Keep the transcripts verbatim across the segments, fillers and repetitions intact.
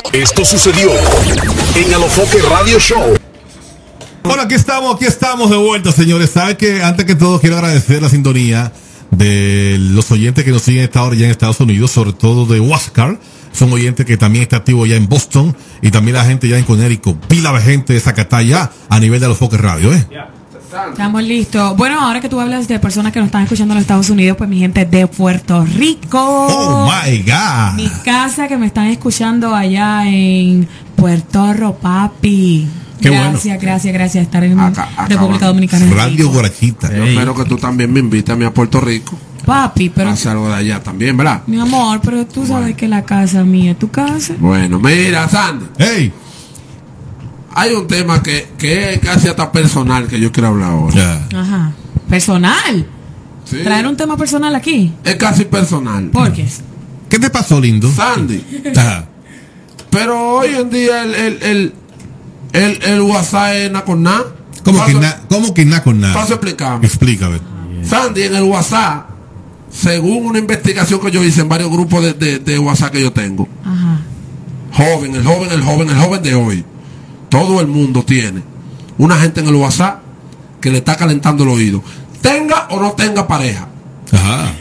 Esto sucedió en Alofoque Radio Show. Bueno, aquí estamos, aquí estamos de vuelta, señores. Sabe que antes que todo quiero agradecer la sintonía de los oyentes que nos siguen a esta hora ya en Estados Unidos, sobre todo de Huáscar. Son oyentes que también está activo ya en Boston y también la gente ya en Connecticut. Pila de gente de Zacatá ya a nivel de Alofoque Radio, ¿eh? Yeah. Estamos listos. Bueno, ahora que tú hablas de personas que nos están escuchando en los Estados Unidos, pues mi gente de Puerto Rico. Oh my God. Mi casa que me están escuchando allá en Puerto Rico, papi. Qué gracias, bueno. gracias, gracias estar en Acá- acá República va. Dominicana. Radio Guarachita. Yo espero que tú también me invites a mí a Puerto Rico. Papi, pero Hace algo de allá también, ¿verdad? mi amor, pero tú sabes que la casa mía es tu casa. Bueno, mira, Sandy, Hey. hay un tema que, que es casi hasta personal que yo quiero hablar ahora. Ya. Ajá. Personal. Sí. Traer un tema personal aquí. Es casi personal. ¿Por qué? ¿Qué te pasó, lindo? Sandy, Ajá. pero hoy en día el, el, el, el, el WhatsApp es nada con nada. ¿Cómo que, Paso- na, ¿Cómo que nada con nada? Paso a explicarme. Explícame. Sandy, en el WhatsApp, según una investigación que yo hice en varios grupos de, de, de WhatsApp que yo tengo, Ajá. joven, el joven, el joven, el joven de hoy, todo el mundo tiene una gente en el WhatsApp que le está calentando el oído, tenga o no tenga pareja. Ajá.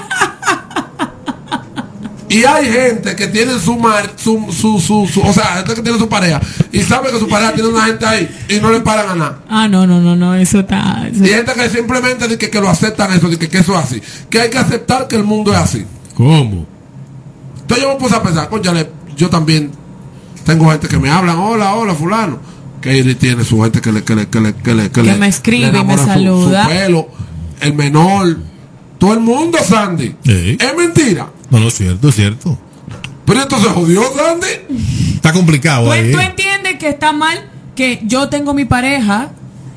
Y hay gente que tiene su mar, su, su, su, su- o sea, gente que tiene su pareja y sabe que su pareja tiene una gente ahí y no le paran a nada. Ah, no, no, no, no, eso está... eso- Y hay gente que simplemente dice que, que lo aceptan eso, dice que, que eso es así, que hay que aceptar que el mundo es así. ¿Cómo? Entonces yo me puse a pensar, cónchale, yo también tengo gente que me hablan, hola, hola, fulano. Katie tiene su gente que le, que le, que le, que le, Que le- me escribe, le enamora me su- saluda. Su, pelo, el menor, todo el mundo, Sandy. Sí. Es mentira. No, no es cierto, es cierto. Pero esto se jodió, Sandy. Está complicado ¿Tú, ahí. tú entiendes que está mal que yo tengo mi pareja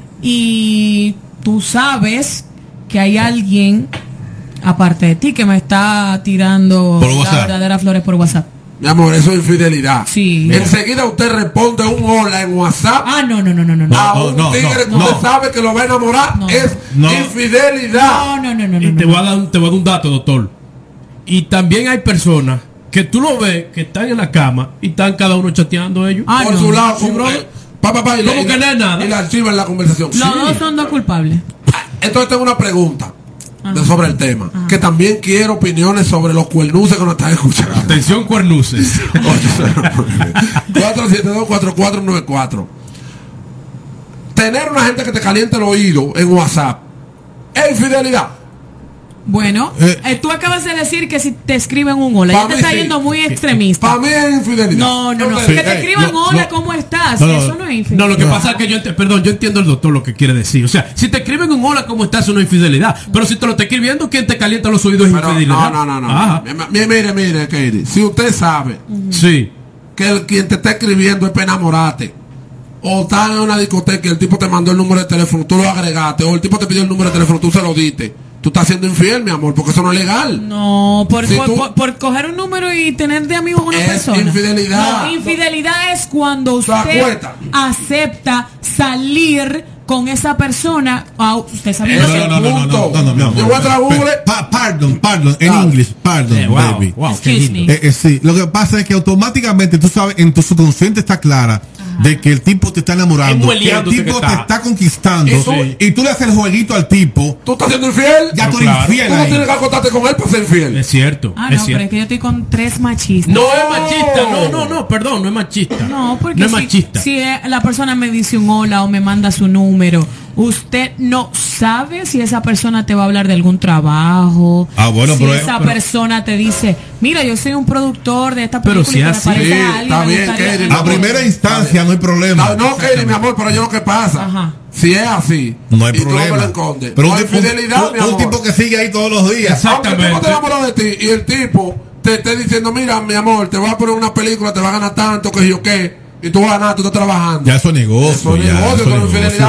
y tú sabes que hay alguien aparte de ti que me está tirando Por las WhatsApp. verdaderas flores por WhatsApp? Mi amor, eso es infidelidad. Sí. Enseguida usted responde un hola en WhatsApp Ah, no, no, no, no, no. No, a no, un no, tigre no, que no. usted sabe que lo va a enamorar. No. Es No. infidelidad. no, no, no, no, Y te no. voy a dar un, te voy a dar un dato, doctor. Y también hay personas que tú lo ves que están en la cama y están cada uno chateando ellos. Ah, Por no. su lado, Sí, como, brother. eh, pa, pa, pa, y, ¿Cómo y que no es nada? y la archivan la conversación. Los Sí. dos son dos culpables. Entonces tengo una pregunta de- Ajá. sobre el tema, Ajá. que también quiero opiniones sobre los cuernuces que nos están escuchando. Atención, cuernuces. cuatro siete dos, cuatro cuatro nueve cuatro. Tener una gente que te caliente el oído en WhatsApp es infidelidad. Bueno, Eh. eh, tú acabas de decir que si te escriben un hola, Pa' ya te mí está sí. yendo muy extremista. Para mí es infidelidad. No, no, no. Entonces, Que te eh, escriban no, hola, no. ¿cómo estás? No, no. Eso no es infidelidad. No, lo que No. pasa es que yo ent- perdón, yo entiendo el doctor lo que quiere decir. O sea, si te escriben un hola, ¿cómo estás? Eso no es infidelidad. Pero si te lo está escribiendo, ¿quién te calienta los oídos es pero infidelidad? no, no, no, no. Ajá. Mire, mire, mire, Katie. Si usted sabe Sí. que el quien te está escribiendo es para enamorarte, o está en una discoteca y el tipo te mandó el número de teléfono, tú lo agregaste, o el tipo te pidió el número de teléfono, tú se lo diste, tú estás siendo infiel, mi amor, porque eso no es legal. No, por, Si por, tú- por- por coger un número y tener de amigo a una Es persona. infidelidad. No, infidelidad es cuando Se usted acuesta. acepta salir con esa persona. Ah, usted sabe Eso No, que- no, no, no, no, no, no, no, mi amor. Yo voy a entrar a Google. Pa- pardon, pardon, en Ah. inglés, pardon, Eh, wow, baby. wow, qué Excuse lindo. me. Eh, eh, sí, lo que pasa es que automáticamente tú sabes, en tu subconsciente está clara de que el tipo te está enamorando, que el Enmueleándote tipo que te está. está conquistando ¿Y tú? y tú le haces el jueguito al tipo, ¿Tú estás siendo infiel? ya No, tú eres claro. infiel Tú no ahí. tienes que acostarte con él para ser infiel. Es cierto. Ah, es no, pero cierto. es que yo estoy con tres machistas. No es machista, no, no, no, perdón, no es machista. No, porque no es si, machista. si eh, la persona me dice un hola o me manda su número, usted no sabe si esa persona te va a hablar de algún trabajo. Ah, bueno, si pero- esa pero- persona te dice, mira, yo soy un productor de esta Pero película si y te así- me parece Sí, a alguien, está me bien, gustaría- Katie, A primera instancia no hay problema. No, no, Katie, mi amor, pero yo lo que pasa, Ajá. si es así, No hay y tú no me problema. lo escondes, Pero no un, hay tipo- fidelidad, un- mi un amor. tipo que sigue ahí todos los días. Exacto. Aunque el tipo te Exactamente. enamoró de ti y el tipo te esté diciendo, mira, mi amor, te voy a poner una película, te va a ganar tanto, que yo qué, y tú vas a ganar, tú estás trabajando. Ya eso es negocio. Eso es ya, negocio, eso eso es es infidelidad. negocio. Ahora,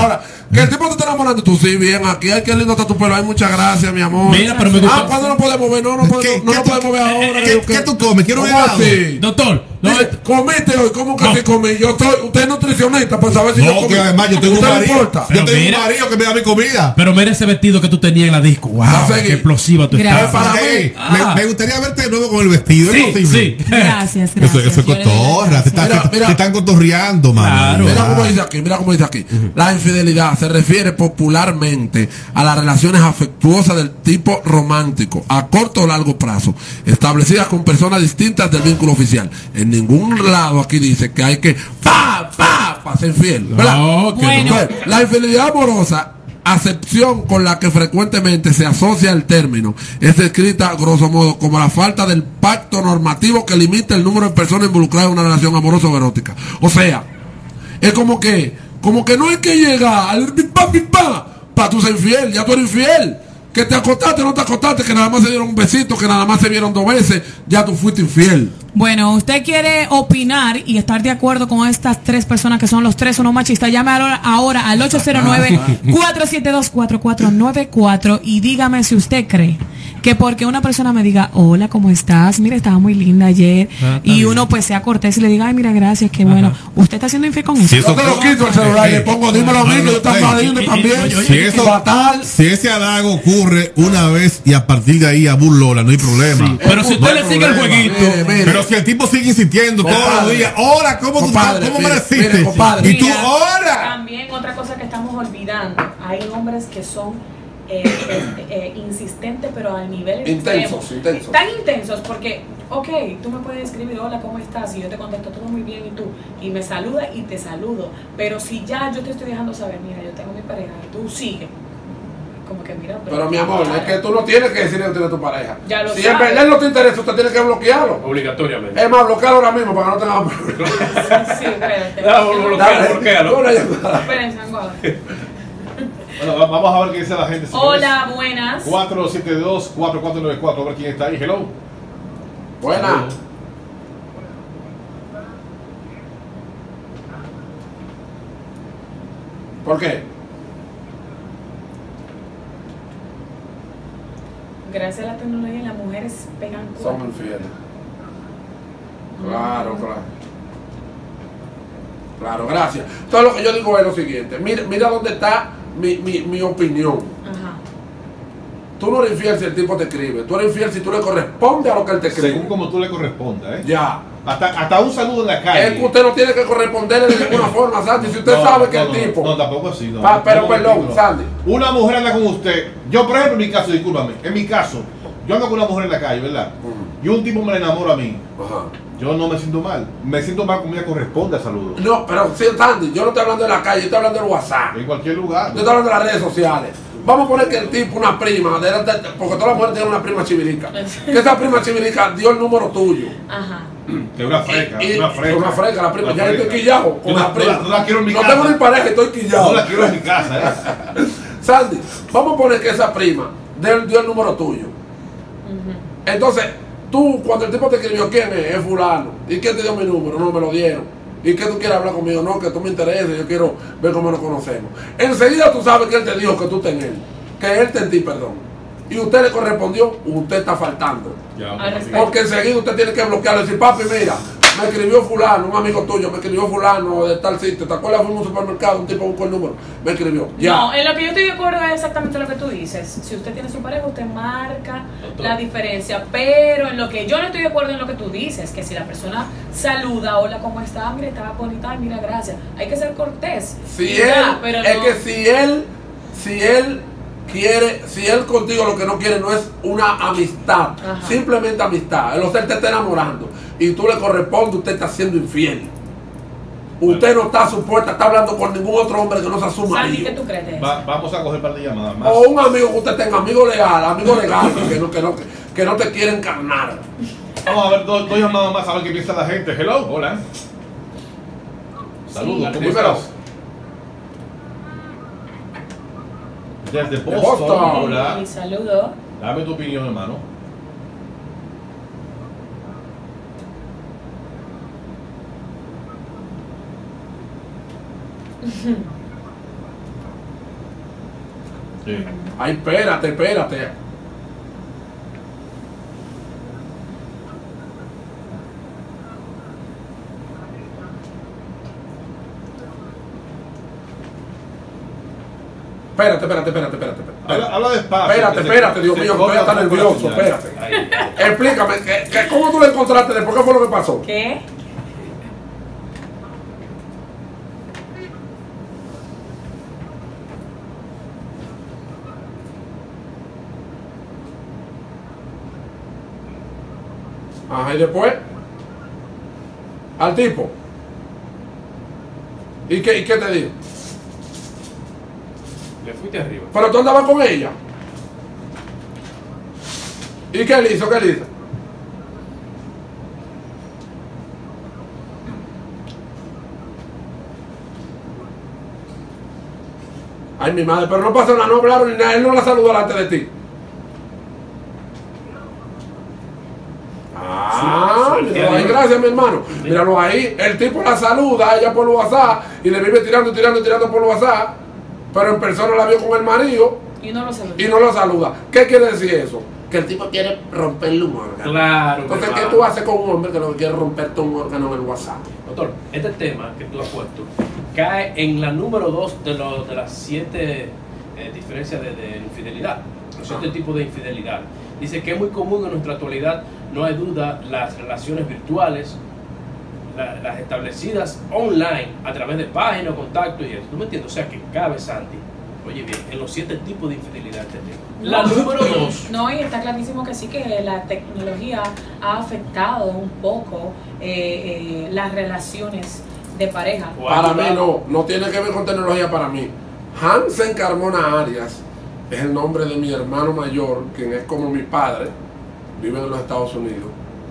Que el tipo te está enamorando. Tú sí, bien, aquí, ay, qué lindo está tu pelo. Ay, muchas gracias, mi amor. Mira, pero me gusta- Ah, ¿cuándo no podemos ver? No, no, podemos, ¿Qué- no qué nos tú- podemos ver ahora. ¿Qué, Yo, qué tú comes? Quiero un ¿Cómo helado. así? Doctor, no, Dice, comiste hoy, ¿cómo que No. te comí? Yo estoy, usted es nutricionista para saber si yo No, comí. que además yo tengo un ¿Usted le marido. importa? Pero Yo tengo un mira- marido que me da mi comida. pero mira ese vestido que tú tenías en la disco. Wow, Va a seguir. qué explosiva tú Gracias. estás. Para Ey, mí. Ah. me, me gustaría verte de nuevo con el vestido. ¿Es Sí, posible? sí. Gracias, gracias. Eso, eso es Yo le doy las cotorra. Te, gracias. están- Mira, te- mira. te están cotorreando, mano. Claro. Mira cómo dice aquí, mira cómo dice aquí. La infidelidad se refiere popularmente a las relaciones afectuosas del tipo romántico, a corto o largo plazo, establecidas con personas distintas del vínculo oficial. En ningún lado aquí dice que hay que pa, pa, pa ser infiel. ¿Verdad? No, que Bueno. no. Entonces, la infidelidad amorosa, acepción con la que frecuentemente se asocia el término, es descrita grosso modo como la falta del pacto normativo que limita el número de personas involucradas en una relación amorosa o erótica. O sea, es como que, como que no hay que llegar al pipa pipa para tú ser infiel, ya tú eres infiel. Que te acostaste, no te acostaste, que nada más se dieron un besito, que nada más se vieron dos veces, ya tú fuiste infiel. Bueno, usted quiere opinar y estar de acuerdo con estas tres personas que son los tres unos machistas, llame ahora, ahora al ocho cero nueve, cuatro siete dos, cuatro cuatro nueve cuatro y dígame si usted cree que porque una persona me diga, hola, ¿cómo estás? Mira, estaba muy linda ayer, Ah, está y bien. uno pues sea cortés y le diga, ay, mira, gracias, qué bueno. ¿Usted está siendo infiel con eso? Sí, eso- Yo te lo quito el celular y le pongo, dímelo a mí, que yo Ey, también lindo y- y- también. oye, oye, Si eso- Fatal. Si ese halago ocurre una vez y a partir de ahí a burlola, no hay problema. Sí, pero si No usted hay le sigue el problema. jueguito, Mire, mire. Pero si el tipo sigue insistiendo todos los Compadre. días, ahora, ¿cómo tú Compadre, cómo me mire, resistes? mire, compadre. Y tú, Mira. ahora. También otra cosa que estamos olvidando, hay hombres que son eh, eh, eh, insistentes pero al nivel Intensos, extremo. intensos. Tan intensos porque, ok, tú me puedes escribir, hola, ¿cómo estás? Y yo te contesto todo muy bien y tú, y me saluda y te saludo, pero si ya yo te estoy dejando saber, mira, yo tengo mi pareja y tú sigues, como que mira, Pero mi amor, es que tú no tienes que decirle que tienes tu pareja. Ya lo si en sabes. verdad no te interesa, usted tiene que bloquearlo. Obligatoriamente. Es más, bloquearlo ahora mismo para que no tengamos problemas. sí, espérate. Ya, boludo. Dale, bloquéalo. una llamada. Espérense, Angola. Bueno, va- vamos a ver qué dice la gente. señores. Hola, buenas. cuatro siete dos, cuatro cuatro nueve cuatro. A ver quién está ahí. Hello. Buena. ¿Por qué? Gracias a la tecnología las mujeres pegan Somos cuernos. infieles. Claro, claro. Claro, gracias. Todo lo que yo digo es lo siguiente. Mira, mira dónde está mi, mi, mi opinión. Ajá. Tú no eres infiel si el tipo te escribe. Tú eres infiel si tú le correspondes a lo que él te escribe. Según como tú le corresponda, ¿eh? Ya. Hasta, hasta un saludo en la calle. Es que usted no tiene que corresponderle de ninguna forma, Sandy. Si usted No, sabe que no, el no, tipo. No, tampoco así. No, Pa- pero No, perdón, no. Sandy. Una mujer anda con usted. Yo, por ejemplo, en mi caso, discúlpame. En mi caso, yo ando con una mujer en la calle, ¿verdad? Mm. Y un tipo me la enamora a mí. Ajá. Yo no me siento mal. Me siento mal como ella corresponde al saludo. No, pero sí, Sandy, yo no estoy hablando de la calle, yo estoy hablando del WhatsApp. En cualquier lugar. Yo estoy hablando de las redes sociales. Vamos a poner que el tipo, una prima, de- de- porque todas las mujeres tienen una prima chivirica. Que esa prima chivirica dio el número tuyo. Ajá. Que una freca, Y- una freca. Una freca, la prima. Una Ya yo freca. estoy quillado con Yo la no- prima. no la- no la quiero en mi No casa. tengo ni pareja, estoy quillado. No la quiero en mi casa, ¿eh? Sandy, vamos a poner que esa prima dio, dio el número tuyo. Entonces, tú, cuando el tipo te escribió, ¿quién es? Es fulano. ¿Y quién te dio mi número? No me lo dieron. ¿Y qué tú quieres hablar conmigo? No, que tú me intereses, yo quiero ver cómo nos conocemos. Enseguida tú sabes que él te dijo que tú te en él. Que él te en ti, perdón. Y usted le correspondió, usted está faltando. Ya, Al respecto. Porque enseguida usted tiene que bloquearlo y decir, papi, mira, me escribió fulano, un amigo tuyo, me escribió fulano de tal sitio. ¿Te acuerdas? Fuimos a un supermercado, un tipo buscó el número, me escribió. Ya. No, en lo que yo estoy de acuerdo es exactamente lo que tú dices. Si usted tiene su pareja, usted marca la diferencia. Pero en lo que yo no estoy de acuerdo en lo que tú dices, que si la persona saluda, hola, ¿cómo está? Mira, estaba bonita, ay, mira, gracias. Hay que ser cortés. Si Y él, ya, pero es no- que si él, si él quiere, si él contigo lo que no quiere no es una amistad, Ajá. simplemente amistad. El usted te está enamorando y tú le corresponde, usted está siendo infiel. Usted no está supuesta, está hablando con ningún otro hombre que no sea su Sandy, ¿qué marido. tú crees de eso? Va- vamos a coger un par de llamadas más. O un amigo que usted tenga, amigo legal, amigo legal, que no, que no, que no te quiere encarnar. Vamos a ver dos, dos llamadas más a ver qué piensa la gente. Hello, hola. Saludos, ¿cómo Dímelo. estás? Desde De Boston. Boston. Hola. Y saludo. Dame tu opinión, hermano. Sí. Ay, espérate, espérate. Espérate, espérate, espérate, espérate. Habla, espérate. habla despacio. Espérate, que se- espérate, Dios se mío, que corta estoy hasta un poco la nervioso, señal. espérate. Explícame, ¿qué, qué, ¿cómo tú lo encontraste? ¿Después qué fue lo que pasó? ¿Qué? Ajá, y después, al tipo. ¿Y qué, y qué te dijo? Le fuiste arriba. Pero tú andabas con ella. ¿Y qué le hizo? ¿Qué le hizo? Ay, mi madre, pero no pasó nada, no hablaron ni nada, él no la saludó delante de ti. Ah, míralo ahí, gracias mi hermano. Míralo ahí, el tipo la saluda a ella por WhatsApp y le vive tirando, tirando, tirando por WhatsApp, pero en persona la vio con el marido Y no lo saludó. y no lo saluda. ¿Qué quiere decir eso? Que el tipo quiere romperle un órgano. Claro. Entonces, mi ¿qué hermano. tú haces con un hombre que lo que quiere romperte un órgano en el WhatsApp? Doctor, este tema que tú has puesto cae en la número dos de, lo- de las siete eh, diferencias de, de infidelidad, los siete Ah. tipos de infidelidad. Dice que es muy común en nuestra actualidad, no hay duda, las relaciones virtuales, la- las establecidas online a través de páginas, contactos y eso. ¿Tú me entiendes? O sea que cabe, Santi, oye bien, en los siete tipos de infidelidad este tema. La No. número dos. No, y está clarísimo que sí, que la tecnología ha afectado un poco eh, eh, las relaciones de pareja. Para mí no, no tiene que ver con tecnología para mí. Hansen Carmona Arias es el nombre de mi hermano mayor, quien es como mi padre, vive en los Estados Unidos.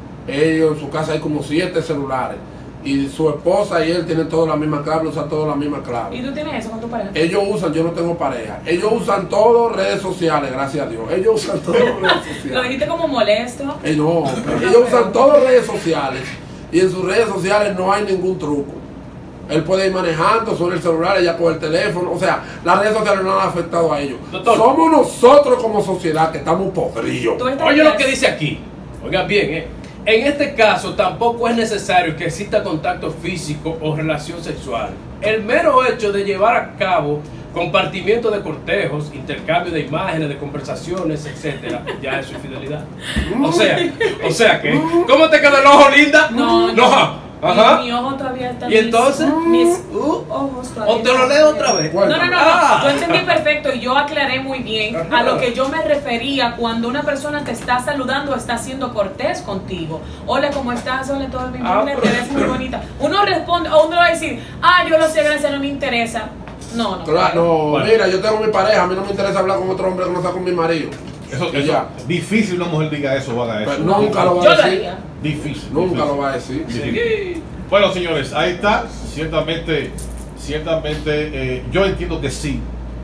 Ellos en su casa hay como siete celulares y su esposa y él tienen todas la misma clave, usan todas la misma ¿Y clave. tú tienes eso con tu pareja? Ellos usan, yo no tengo pareja, ellos usan todo redes sociales, gracias a Dios. Ellos usan todo redes Lo sociales. dijiste como molesto. Eh, no, ellos usan todas redes sociales y en sus redes sociales no hay ningún truco. Él puede ir manejando, suena el celular, ella coge el teléfono. O sea, las redes sociales no han afectado a ellos. Doctor. Somos nosotros como sociedad que estamos podridos. Tú estás Oye lo que dice aquí. Oiga bien, ¿eh? En este caso tampoco es necesario que exista contacto físico o relación sexual. El mero hecho de llevar a cabo compartimiento de cortejos, intercambio de imágenes, de conversaciones, etcétera, ya es su infidelidad. O sea, o sea que, ¿cómo te quedó el ojo, linda? No, no. no. Ajá. Mi, mi ojo todavía está. ¿Y entonces? Mis, mis ojos todavía. ¿O te lo están- leo otra vez? No, no, no, no. Ah. Yo entendí perfecto y yo aclaré muy bien a lo que yo me refería cuando una persona te está saludando o está siendo cortés contigo. Hola, ¿cómo estás? Hola, todo bien. Ah, Mira, te pero- ves muy bonita. Uno responde, o uno va a decir, ah, yo lo sé, gracias, no me interesa. No, no. Claro, no, Bueno. mira, yo tengo mi pareja, a mí no me interesa hablar con otro hombre que no sea con mi marido. Eso, Y eso, ya. difícil una mujer diga eso o haga eso. Pero nunca lo va Yo a lo decir. haría. Difícil. Nunca difícil. lo va a decir. Difícil. Bueno, señores, ahí está. Ciertamente, ciertamente, eh, yo entiendo que sí,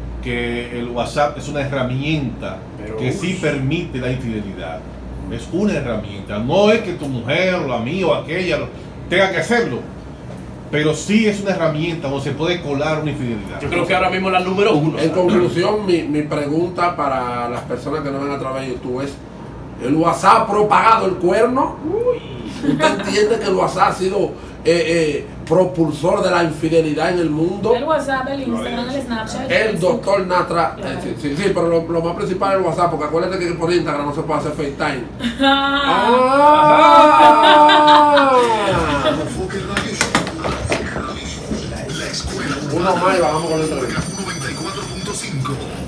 que el WhatsApp es una herramienta Pero, que sí permite la infidelidad. Es una herramienta. No es que tu mujer, o la mía o aquella lo- tenga que hacerlo, pero sí es una herramienta donde se puede colar una infidelidad. Yo creo que ahora mismo la número uno. En conclusión, mi, mi pregunta para las personas que nos ven a través de YouTube es: ¿el WhatsApp ha propagado el cuerno? ¿Usted entiende que el WhatsApp ha sido eh, eh, propulsor de la infidelidad en el mundo? El WhatsApp, el Instagram, el Snapchat. El Facebook. doctor Natra, eh, Claro. sí, sí, sí, pero lo, lo más principal es el WhatsApp, porque acuérdate que por Instagram no se puede hacer FaceTime. Ah. ¡Ah! Enfoque Radio Show. La escuela. Uno más y bajamos con la entrevista. noventa y cuatro punto cinco.